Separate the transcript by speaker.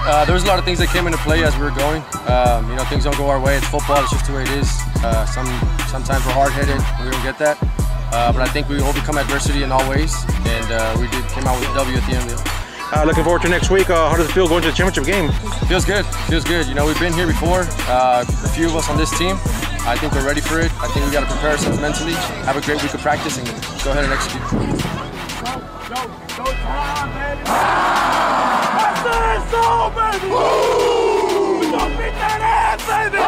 Speaker 1: There was a lot of things that came into play as we were going. You know, things don't go our way. It's football. It's just the way it is. Sometimes we're hard-headed. We don't get that. But I think we overcome adversity in all ways, and we came out with a W at the end of it.
Speaker 2: Looking forward to next week. How does it feel going to the championship game?
Speaker 1: Feels good. Feels good. You know, we've been here before. A few of us on this team. I think we're ready for it. I think we got to prepare ourselves mentally, have a great week of practice, and go ahead and execute.
Speaker 3: Go time, baby! I said so, baby! We gonna beat that ass, baby!